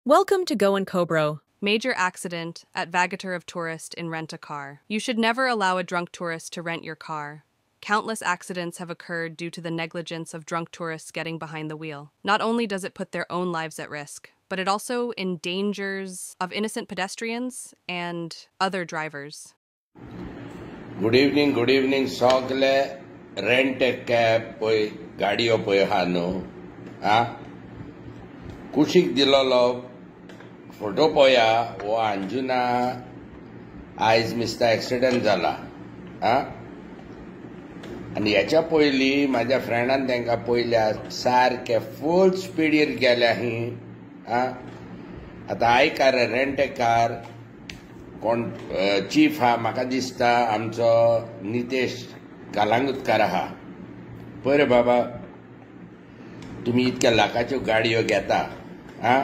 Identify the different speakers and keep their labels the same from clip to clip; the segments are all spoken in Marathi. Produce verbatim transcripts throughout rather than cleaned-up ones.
Speaker 1: Welcome to Go and Cobro.
Speaker 2: Major accident at Vagator of tourist in rent a car. You should never allow a drunk tourist to rent your car. Countless accidents have occurred due to the negligence of drunk tourists getting behind the wheel. Not only does it put their own lives at risk, but it also endangers of innocent pedestrians and other drivers.
Speaker 3: Good evening, good evening. Sogle rent a cab poi gadio poi hano. Ah, kushik dilolo photo poya o Anjuna आयज मिस्ता एक्सिडेंट जाला. आं आनी हेच्या पयलीं म्हाज्या फ्रेंडान तांकां पयल्या सारके फुल स्पिडीर गेल्या ही. आं आतां आयका रे रेंट ए कार कोण चीफ हा म्हाका दिसता आमचो नितेश गालांगुतकार आहा. पळय रे बाबा, तुमी इतक्या लाखाच्यो गाडयो घेता, आं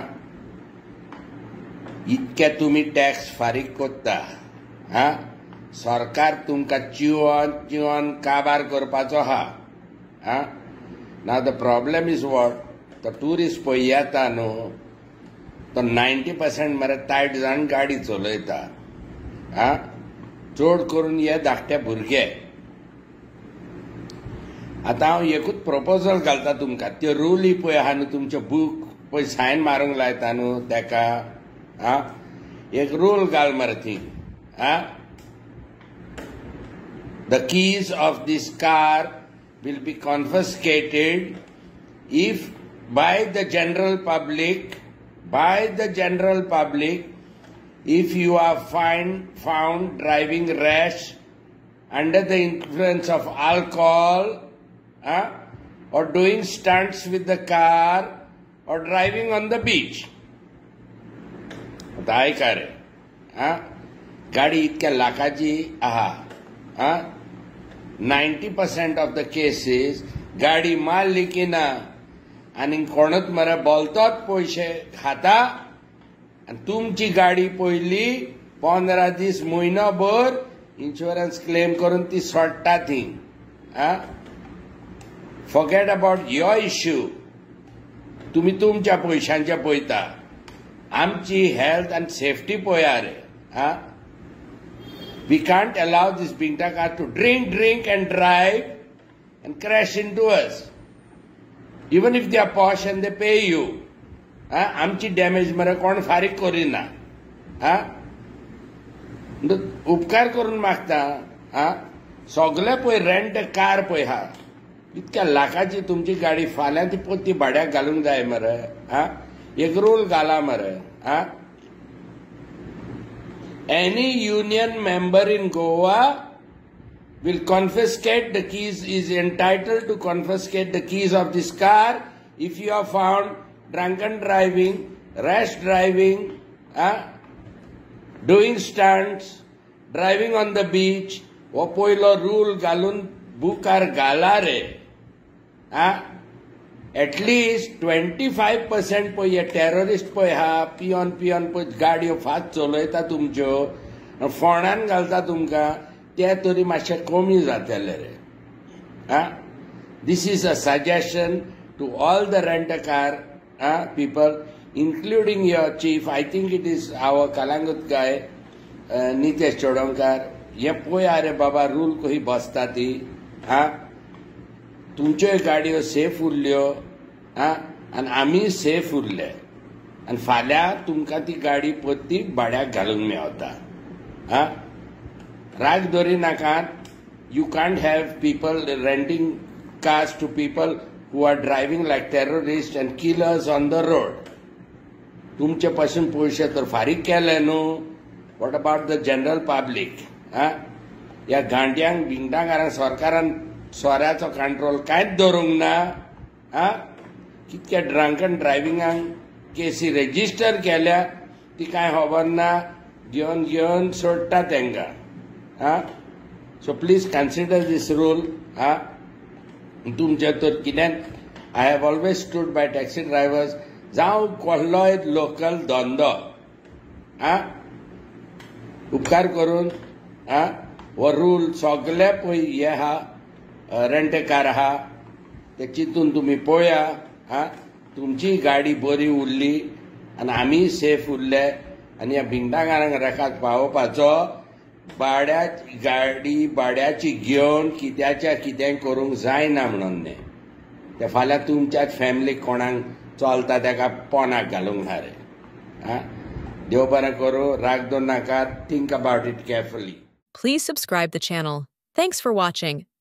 Speaker 3: इतके तुमी टॅक्स फारीक कोत्ता, आं सरकार तुमकां चिवोन चिवोन काबार करपाचो आहा. आं नाव द प्रॉब्लेम इज वॉट, तो ट्युरिस्ट पळय येता न्हू, तो नायन्टी पर्सेंट मरे तायट जावन गाडी चलयता. आं चड करून हे धाकटे भुरगे. आतां हांव एकूच प्रपोजल घालता तुमकां, त्यो रुली पळय आहा न्हू तुमचे बूक पळय सायन मारूंक लायता न्हू तेका, आं एक रूल घाल मरे थी. आं The keys of this car will be confiscated if by the general public, by the general public, if you are find, found driving rash under the influence of alcohol, uh, or doing stunts with the car, or driving on the beach. आता ऐका रे, हा गाडी इतक्या लाखाची आहा, हा ninety percent of the cases गाडी मारली की ना आनी कोणूच मरे बोलतोच पयशे खाता आनी तुमची गाडी पयली पंदरा दीस म्हयनोभर इन्शुरन्स क्लेम करून ती सोडटा थी. Forget about your issue. तुमी तुमच्या पयशांचे पळयता, आमची हेल्थ आनी सेफ्टी पळया रे. आं We can't allow this Binta car to drink, drink and drive and crash into us. Even if they are posh and they pay you. आमची डॅमेज मरे कोण फारीक करिना. उपकार करून मागता, सगळे पळय रेंट कार पळय हा, इतक्या लाखाची तुमची गाडी फाल्यां ती पोती भाड्याक घालूंक जाय मरे. एक रूल घाला मरे. Any union member in Goa will confiscate the keys, is entitled to confiscate the keys of this car if you are found drunken driving, rash driving, uh, doing stunts, driving on the beach. हो पयलो रूल घालून बुकार घाला रे. एटलीस्ट ट्वेंटी फायव पर्सेंट पळय हे टेररिस्ट पळय हा, पियोन पियोन पळय गाडयो फास्ट चलयता तुमच्यो, फोंडान घालता तुमकां, ते तरी मातशे कमी जातले रे. This is a suggestion to all the rent a car people, including your chief. I think it is our Calangute guy Nitesh Chodankar. हे पळया रे बाबा रूल कशी बसता ती. आं तुमच्यो गाडयो सेफ उरल्यो आनी आमी सेफ उरले आनी फाल्यां तुमकां ती गाडी पत्ती भाड्याक घालूंक मेळटा. राग धरी नाकात. You can't have people renting cars to people who are driving like terrorist and killers on the road. तुमचे पासून पयशे तर फारीक केले न्हू. What about the general public? ह्या गांडयांक बिंगटांकारांक सरकारान सोऱ्याचो कंट्रोल कांयच दवरूंक ना. आं कितके ड्रंकन ड्रायव्हिंगाक केसी रेजिस्टर केल्या ती कांय खबर ना, घेवन घेवन सोडटा तांकां. आं so please consider this rule. आं तुमचे तर कितें, I have always stood by taxi drivers, जावं कसलोय लोकल धंदो. आं उपकार करून आं हो रूल सगळे पळय हे आहा रेंट ए कार आहा ते चिंतून तुमी पळया. तुमची गाडी बरी उरली आनी आमी सेफ उरले आनी ह्या भिंडांगारांक रेखात पावोवपाचो भाड्या गाडी भाड्याची घेवन कित्याच्या कितें करूंक जायना म्हणून न्ही ते फाल्यां तुमच्याच फॅमिलीक कोणाक चलता ताका पोनाक घालूंक ना रे आं देव बरें करूं राग दोन नाकात think about it carefully.
Speaker 1: Please subscribe the channel. Thanks for watching.